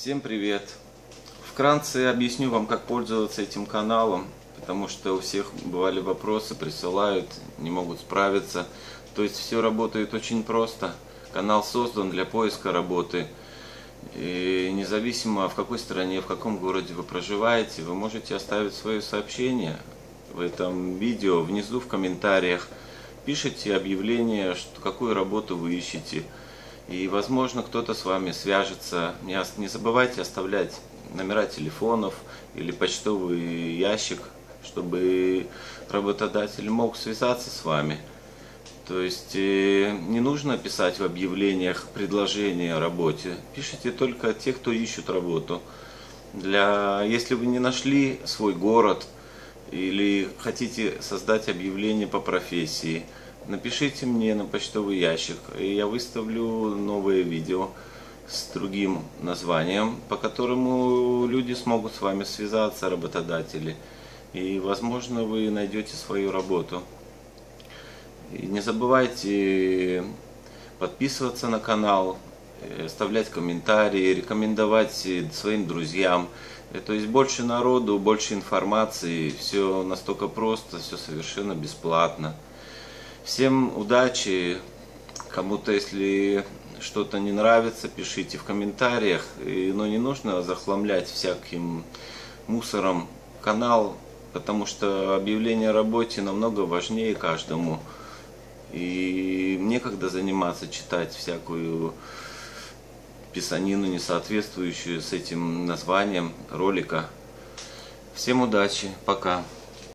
Всем привет! Вкратце объясню вам, как пользоваться этим каналом, потому что у всех бывали вопросы, присылают, не могут справиться. То есть все работает очень просто. Канал создан для поиска работы. И независимо в какой стране, в каком городе вы проживаете, вы можете оставить свое сообщение в этом видео, внизу в комментариях. Пишите объявление, что какую работу вы ищете. И, возможно, кто-то с вами свяжется. Не забывайте оставлять номера телефонов или почтовый ящик, чтобы работодатель мог связаться с вами. То есть не нужно писать в объявлениях предложения о работе. Пишите только те, кто ищут работу. Если вы не нашли свой город или хотите создать объявление по профессии, напишите мне на почтовый ящик, и я выставлю новое видео с другим названием, по которому люди смогут с вами связаться, работодатели, и, возможно, вы найдете свою работу. И не забывайте подписываться на канал, оставлять комментарии, рекомендовать своим друзьям. То есть больше народу, больше информации, все настолько просто, все совершенно бесплатно. Всем удачи, кому-то если что-то не нравится, пишите в комментариях, но не нужно захламлять всяким мусором канал, потому что объявление о работе намного важнее каждому. И некогда заниматься, читать всякую писанину, не соответствующую с этим названием ролика. Всем удачи, пока!